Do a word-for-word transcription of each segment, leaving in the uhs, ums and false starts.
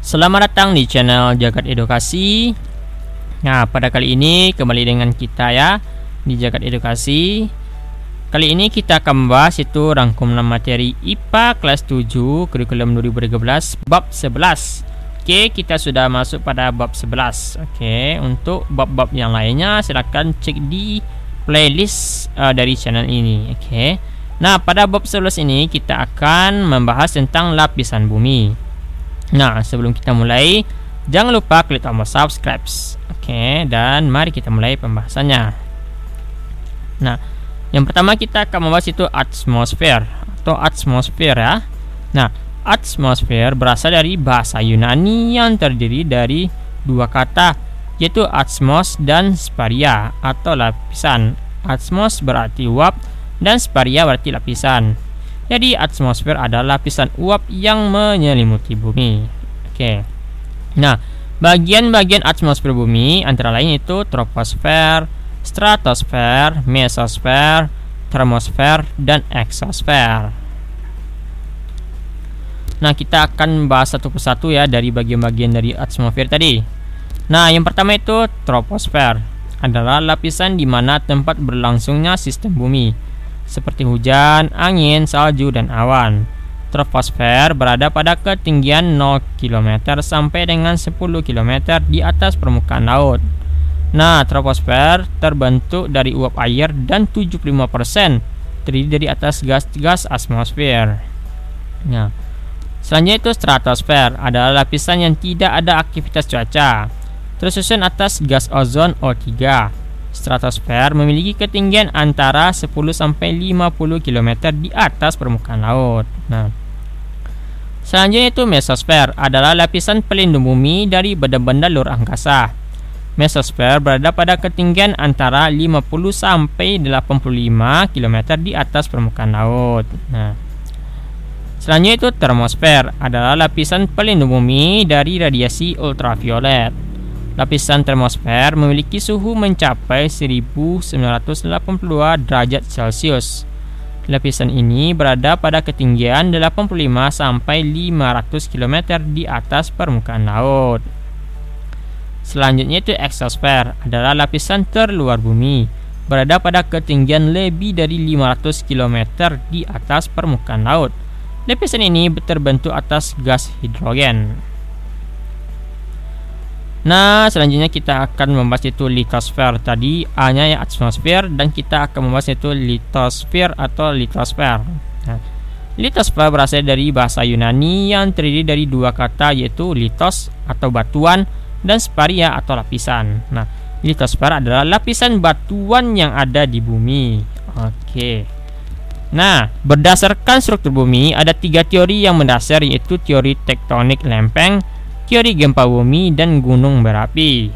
Selamat datang di channel Jagat Edukasi. Nah, pada kali ini kembali dengan kita ya di Jagat Edukasi. Kali ini kita akan membahas itu rangkuman materi I P A kelas tujuh kurikulum dua ribu tiga belas bab sebelas. Oke, kita sudah masuk pada bab sebelas. Oke, untuk bab-bab yang lainnya silakan cek di playlist uh, dari channel ini. Oke. Nah, pada bab sebelas ini kita akan membahas tentang lapisan bumi. Nah, sebelum kita mulai, jangan lupa klik tombol subscribe. Oke, dan mari kita mulai pembahasannya. Nah, yang pertama kita akan membahas itu atmosfer atau atmosfer ya. Nah, atmosfer berasal dari bahasa Yunani yang terdiri dari dua kata, yaitu atmos dan sparia atau lapisan. Atmos berarti uap dan sparia berarti lapisan. Jadi atmosfer adalah lapisan uap yang menyelimuti bumi. Oke. Nah, bagian-bagian atmosfer bumi antara lain itu troposfer, stratosfer, mesosfer, termosfer, dan eksosfer. Nah, kita akan bahas satu persatu ya dari bagian-bagian dari atmosfer tadi. Nah, yang pertama itu troposfer adalah lapisan di mana tempat berlangsungnya sistem bumi, seperti hujan, angin, salju, dan awan. Troposfer berada pada ketinggian nol kilometer sampai dengan sepuluh kilometer di atas permukaan laut. Nah, troposfer terbentuk dari uap air dan tujuh puluh lima persen terdiri dari atas gas-gas atmosfer. Nah, selanjutnya itu stratosfer adalah lapisan yang tidak ada aktivitas cuaca, tersusun atas gas ozon O tiga. Stratosfer memiliki ketinggian antara sepuluh sampai lima puluh kilometer di atas permukaan laut. Nah, selanjutnya itu mesosfer adalah lapisan pelindung bumi dari benda-benda luar angkasa. Mesosfer berada pada ketinggian antara lima puluh sampai delapan puluh lima kilometer di atas permukaan laut. Nah, selanjutnya itu termosfer adalah lapisan pelindung bumi dari radiasi ultraviolet. Lapisan termosfer memiliki suhu mencapai seribu sembilan ratus delapan puluh dua derajat Celcius. Lapisan ini berada pada ketinggian delapan puluh lima sampai lima ratus kilometer di atas permukaan laut. Selanjutnya itu eksosfer adalah lapisan terluar bumi, berada pada ketinggian lebih dari lima ratus kilometer di atas permukaan laut. Lapisan ini terbentuk atas gas hidrogen. Nah, selanjutnya kita akan membahas itu litosfer. Tadi A-nya ya atmosfer, dan kita akan membahas itu litosfer atau litosfer. Nah, litosfer berasal dari bahasa Yunani yang terdiri dari dua kata, yaitu litos atau batuan dan sparia atau lapisan. Nah, litosfer adalah lapisan batuan yang ada di bumi. Oke. Nah, berdasarkan struktur bumi ada tiga teori yang mendasar, yaitu teori tektonik lempeng, teori gempa bumi, dan gunung berapi.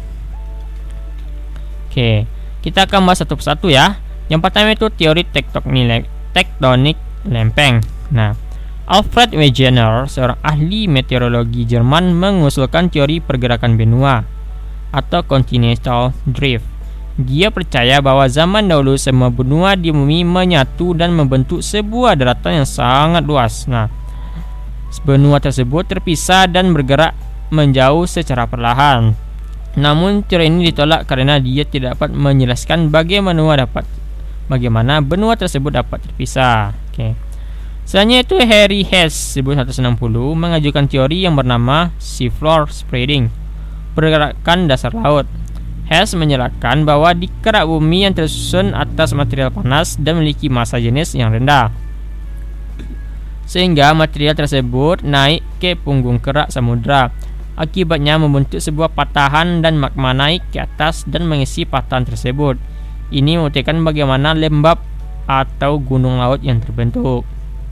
Oke, kita akan bahas satu persatu ya. Yang pertama itu teori tektonik tektonik lempeng. Nah, Alfred Wegener, seorang ahli meteorologi Jerman, mengusulkan teori pergerakan benua atau continental drift. Dia percaya bahwa zaman dahulu semua benua di bumi menyatu dan membentuk sebuah daratan yang sangat luas. Nah, benua tersebut terpisah dan bergerak menjauh secara perlahan. Namun teori ini ditolak karena dia tidak dapat menjelaskan bagaimana dapat bagaimana benua tersebut dapat terpisah. Oke. Selanjutnya itu Harry Hess seribu sembilan ratus enam puluh mengajukan teori yang bernama seafloor spreading, pergerakan dasar laut. Hess menjelaskan bahwa di kerak bumi yang tersusun atas material panas dan memiliki massa jenis yang rendah, sehingga material tersebut naik ke punggung kerak samudra. Akibatnya membentuk sebuah patahan dan magma naik ke atas dan mengisi patahan tersebut. Ini membuktikan bagaimana lembab atau gunung laut yang terbentuk.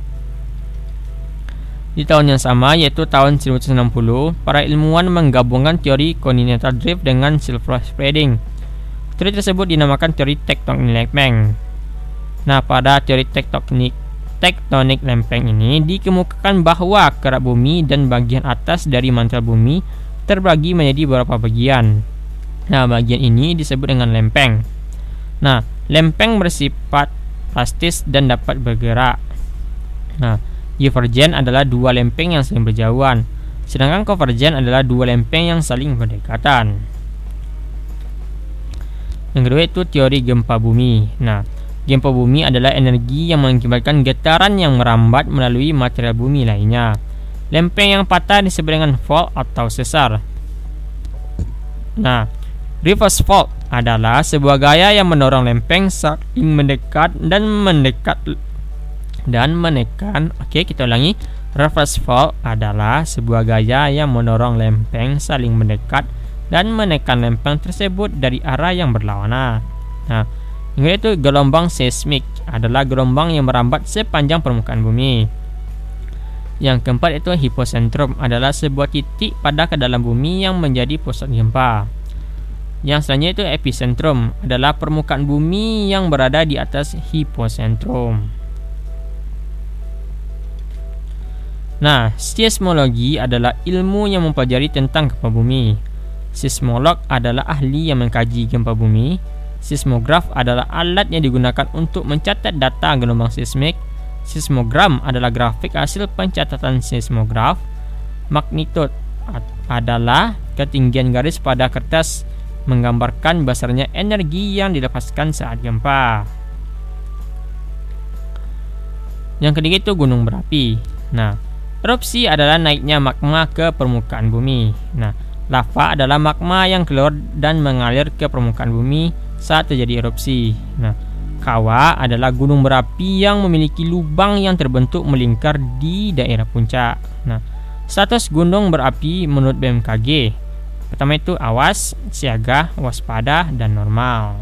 Di tahun yang sama, yaitu tahun seribu sembilan ratus enam puluh, para ilmuwan menggabungkan teori continental drift dengan seafloor spreading. Teori tersebut dinamakan teori tektonik lempeng. Nah, pada teori tektonik tektonik lempeng ini dikemukakan bahwa kerak bumi dan bagian atas dari mantel bumi terbagi menjadi beberapa bagian. Nah, bagian ini disebut dengan lempeng. Nah, lempeng bersifat plastis dan dapat bergerak. Nah, divergen adalah dua lempeng yang saling berjauhan. Sedangkan konvergen adalah dua lempeng yang saling berdekatan. Yang kedua itu teori gempa bumi. Nah, gempa bumi adalah energi yang mengakibatkan getaran yang merambat melalui material bumi lainnya. Lempeng yang patah disebut dengan fault atau sesar. Nah, reverse fault adalah sebuah gaya yang mendorong lempeng saling mendekat dan mendekat dan menekan. Oke, kita ulangi. Reverse fault adalah sebuah gaya yang mendorong lempeng saling mendekat dan menekan lempeng tersebut dari arah yang berlawanan. Nah, yang itu gelombang seismik adalah gelombang yang merambat sepanjang permukaan bumi. Yang keempat itu hipocentrum adalah sebuah titik pada ke dalam bumi yang menjadi pusat gempa. Yang selanjutnya itu epicentrum adalah permukaan bumi yang berada di atas hipocentrum. Nah, seismologi adalah ilmu yang mempelajari tentang gempa bumi. Seismolog adalah ahli yang mengkaji gempa bumi. Seismograf adalah alat yang digunakan untuk mencatat data gelombang seismik. Seismogram adalah grafik hasil pencatatan seismograf. Magnitude adalah ketinggian garis pada kertas menggambarkan besarnya energi yang dilepaskan saat gempa. Yang ketiga itu gunung berapi. Nah, erupsi adalah naiknya magma ke permukaan bumi. Nah, lava adalah magma yang keluar dan mengalir ke permukaan bumi saat terjadi erupsi. Nah, kawah adalah gunung berapi yang memiliki lubang yang terbentuk melingkar di daerah puncak. Nah, status gunung berapi menurut B M K G. Pertama itu awas, siaga, waspada, dan normal.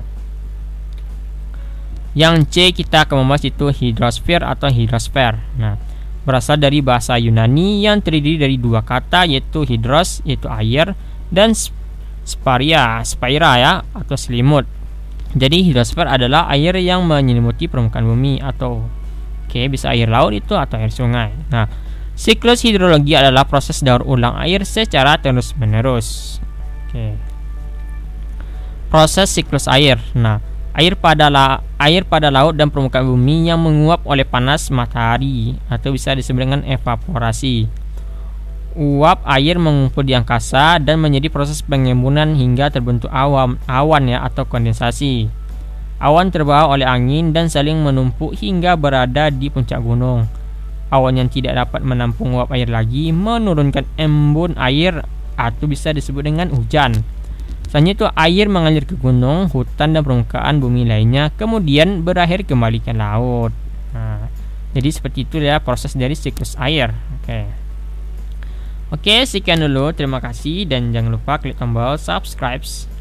Yang C kita akan membahas itu hidrosfer atau hidrosfer. Nah, berasal dari bahasa Yunani yang terdiri dari dua kata yaitu hidros yaitu air dan sparia, spaira ya atau selimut. Jadi hidrosfer adalah air yang menyelimuti permukaan bumi atau oke okay, bisa air laut itu atau air sungai. Nah, siklus hidrologi adalah proses daur ulang air secara terus-menerus. Oke. Okay. Proses siklus air. Nah, air pada la air pada laut dan permukaan bumi yang menguap oleh panas matahari atau bisa disebut dengan evaporasi. Uap air mengumpul di angkasa dan menjadi proses pengembunan hingga terbentuk awan awan ya atau kondensasi. Awan terbawa oleh angin dan saling menumpuk hingga berada di puncak gunung. Awan yang tidak dapat menampung uap air lagi menurunkan embun air atau bisa disebut dengan hujan. Selanjutnya itu air mengalir ke gunung, hutan dan permukaan bumi lainnya, kemudian berakhir kembali ke laut. Nah, jadi seperti itu ya proses dari siklus air. Oke. Oke, sekian dulu. Terima kasih dan jangan lupa klik tombol subscribe.